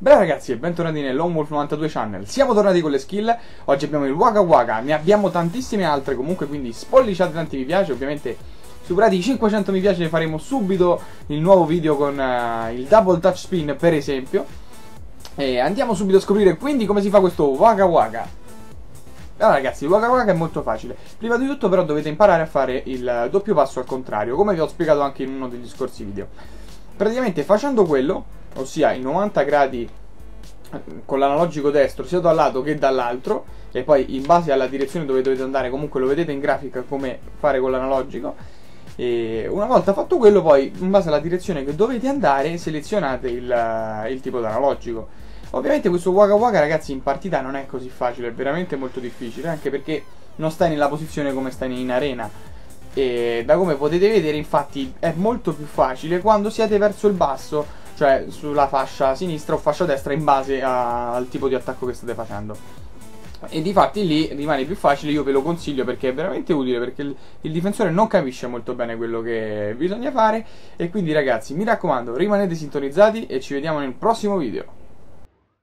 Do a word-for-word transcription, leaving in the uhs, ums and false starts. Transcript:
Bene ragazzi e bentornati nell'Lone Wolf novantadue Channel. Siamo tornati con le skill. Oggi abbiamo il Waka Waka, ne abbiamo tantissime altre comunque, quindi spolliciate tanti mi piace. Ovviamente superati i cinquecento mi piace faremo subito il nuovo video con uh, il double touch spin per esempio. E andiamo subito a scoprire quindi come si fa questo Waka Waka. Allora ragazzi, il Waka Waka è molto facile. Prima di tutto però dovete imparare a fare il doppio passo al contrario, come vi ho spiegato anche in uno degli scorsi video. Praticamente facendo quello, ossia i novanta gradi con l'analogico destro sia da un lato che dall'altro, e poi in base alla direzione dove dovete andare comunque lo vedete in grafica come fare con l'analogico. E una volta fatto quello, poi in base alla direzione che dovete andare selezionate il, il tipo d'analogico. Ovviamente questo Waka Waka ragazzi in partita non è così facile, è veramente molto difficile, anche perché non stai nella posizione come stai in arena. E da come potete vedere infatti è molto più facile quando siete verso il basso, cioè sulla fascia sinistra o fascia destra in base a, al tipo di attacco che state facendo. E difatti lì rimane più facile, io ve lo consiglio perché è veramente utile, perché il, il difensore non capisce molto bene quello che bisogna fare. E quindi ragazzi mi raccomando, rimanete sintonizzati e ci vediamo nel prossimo video.